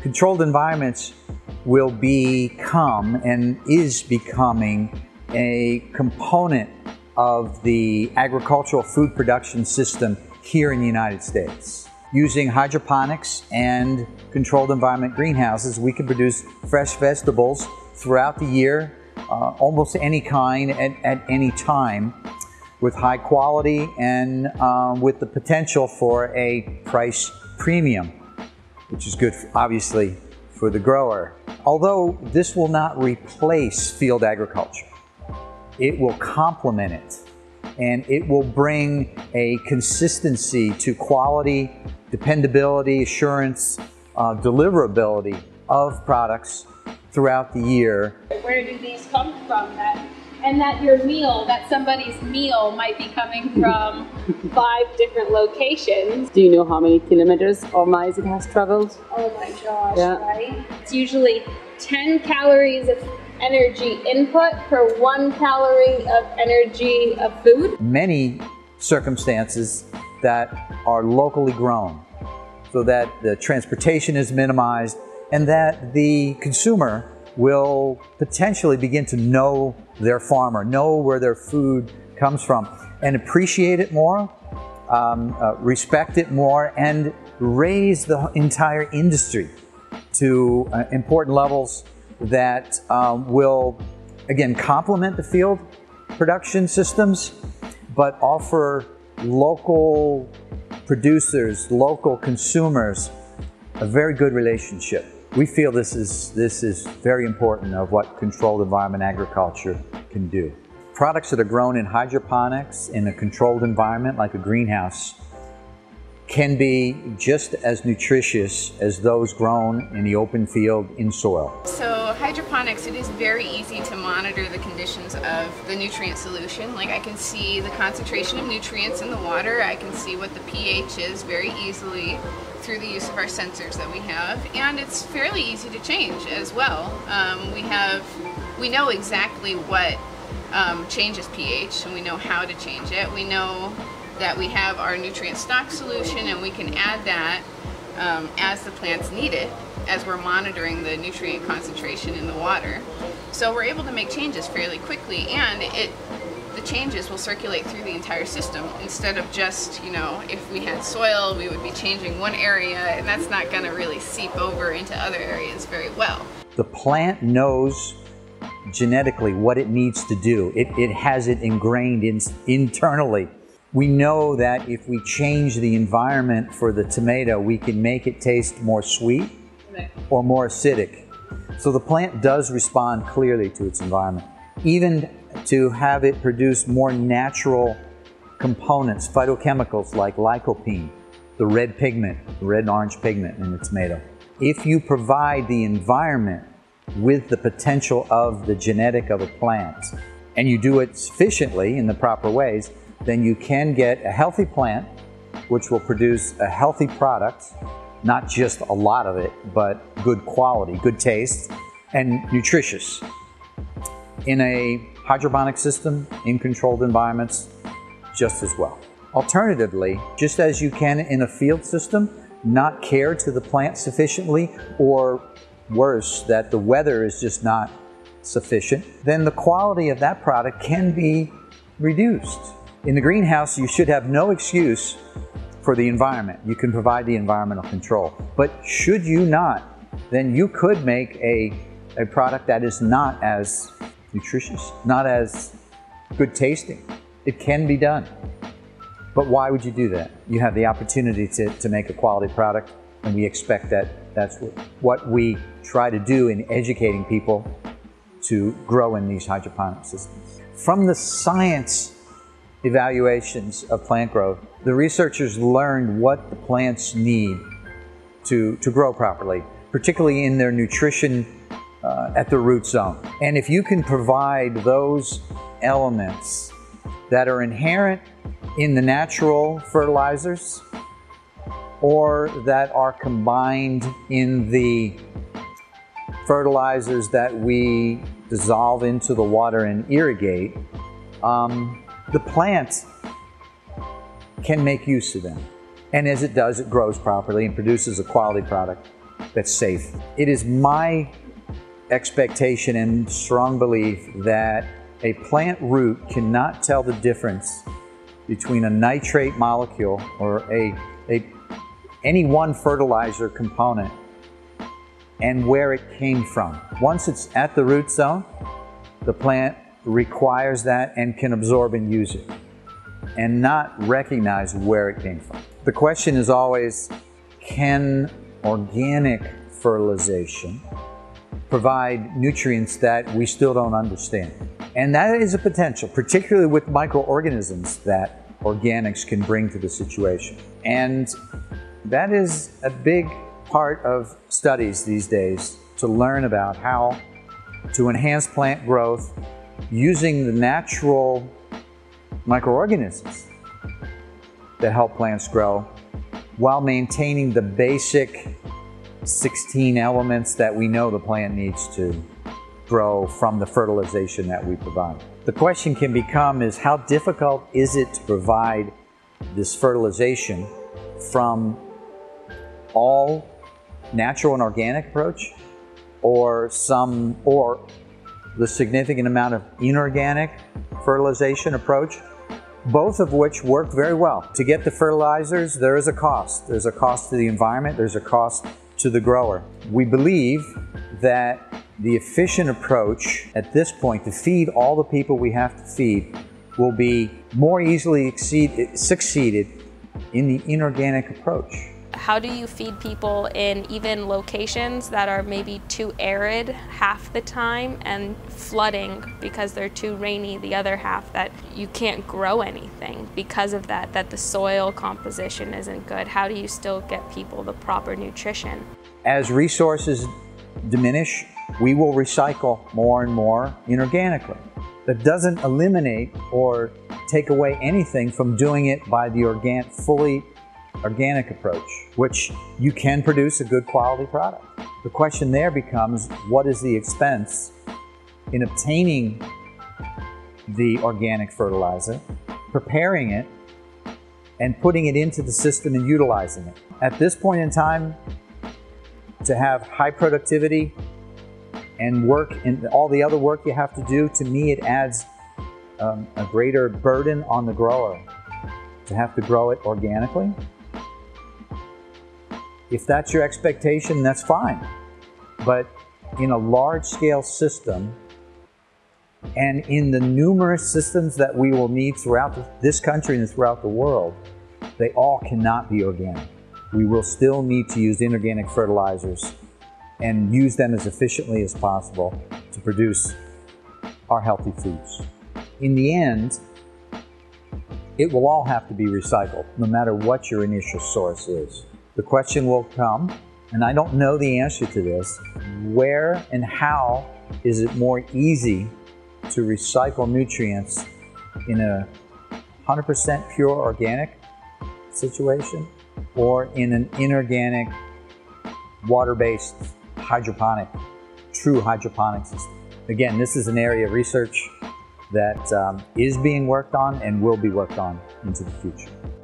Controlled environments will become and is becoming a component of the agricultural food production system here in the United States. Using hydroponics and controlled environment greenhouses, we can produce fresh vegetables throughout the year, almost any kind at any time, with high quality and with the potential for a price premium, which is good, obviously, for the grower. Although this will not replace field agriculture, it will complement it, and it will bring a consistency to quality, dependability, assurance, deliverability of products throughout the year. Where do these come from? That your meal, that somebody's meal might be coming from 5 different locations. Do you know how many kilometers or miles it has traveled? Oh my gosh, yeah. Right? It's usually 10 calories of energy input per 1 calorie of energy of food. Many circumstances that are locally grown, so that the transportation is minimized and that the consumer will potentially begin to know their farmer, know where their food comes from, and appreciate it more, respect it more, and raise the entire industry to important levels that will, again, complement the field production systems, but offer local producers, local consumers, a very good relationship. We feel this is very important of what controlled environment agriculture can do. Products that are grown in hydroponics in a controlled environment like a greenhouse can be just as nutritious as those grown in the open field in soil. So hydroponics, it is very easy to monitor the conditions of the nutrient solution. Like I can see the concentration of nutrients in the water, I can see what the pH is very easily through the use of our sensors that we have, and it's fairly easy to change as well. We know exactly what changes pH, and we know how to change it. We know that we have our nutrient stock solution, and we can add that as the plants need it, as we're monitoring the nutrient concentration in the water. So we're able to make changes fairly quickly, and the changes will circulate through the entire system instead of just, you know, if we had soil, we would be changing one area, and that's not going to really seep over into other areas very well. The plant knows genetically what it needs to do. It has it ingrained internally. We know that if we change the environment for the tomato, we can make it taste more sweet or more acidic. So the plant does respond clearly to its environment. Even to have it produce more natural components, phytochemicals like lycopene, the red pigment, the red and orange pigment in the tomato. If you provide the environment with the potential of the genetic of a plant, and you do it sufficiently in the proper ways, then you can get a healthy plant which will produce a healthy product, not just a lot of it, but good quality, good taste, and nutritious. In a hydroponic system, in controlled environments, just as well. Alternatively, just as you can in a field system, not care to the plant sufficiently, or worse, that the weather is just not sufficient, then the quality of that product can be reduced. In the greenhouse, you should have no excuse for the environment. You can provide the environmental control. But should you not, then you could make a product that is not as nutritious, not as good tasting. It can be done. But why would you do that? You have the opportunity to make a quality product, and we expect that that's what we try to do in educating people to grow in these hydroponic systems. From the science evaluations of plant growth, the researchers learned what the plants need to grow properly, particularly in their nutrition at the root zone. And if you can provide those elements that are inherent in the natural fertilizers or that are combined in the fertilizers that we dissolve into the water and irrigate, the plant can make use of them. And as it does, it grows properly and produces a quality product that's safe. It is my expectation and strong belief that a plant root cannot tell the difference between a nitrate molecule or any one fertilizer component and where it came from. Once it's at the root zone, the plant requires that and can absorb and use it, and not recognize where it came from. The question is always, can organic fertilization provide nutrients that we still don't understand? And that is a potential, particularly with microorganisms that organics can bring to the situation. And that is a big part of studies these days, to learn about how to enhance plant growth using the natural microorganisms that help plants grow while maintaining the basic 16 elements that we know the plant needs to grow from the fertilization that we provide. The question can become is, how difficult is it to provide this fertilization from all natural and organic approach, or the significant amount of inorganic fertilization approach, both of which work very well. To get the fertilizers, there is a cost. There's a cost to the environment, there's a cost to the grower. We believe that the efficient approach at this point to feed all the people we have to feed will be more easily succeeded in the inorganic approach. How do you feed people in even locations that are maybe too arid half the time and flooding because they're too rainy the other half, that you can't grow anything because of that the soil composition isn't good? How do you still get people the proper nutrition? As resources diminish, we will recycle more and more inorganically. That doesn't eliminate or take away anything from doing it by the fully organic approach, which you can produce a good quality product. The question there becomes, what is the expense in obtaining the organic fertilizer, preparing it, and putting it into the system and utilizing it? At this point in time, to have high productivity and work and all the other work you have to do, to me it adds a greater burden on the grower to have to grow it organically. If that's your expectation, that's fine. But in a large-scale system, and in the numerous systems that we will need throughout this country and throughout the world, they all cannot be organic. We will still need to use inorganic fertilizers and use them as efficiently as possible to produce our healthy foods. In the end, it will all have to be recycled, no matter what your initial source is. The question will come, and I don't know the answer to this, where and how is it more easy to recycle nutrients in a 100% pure organic situation, or in an inorganic, water-based true hydroponic system? Again, this is an area of research that is being worked on and will be worked on into the future.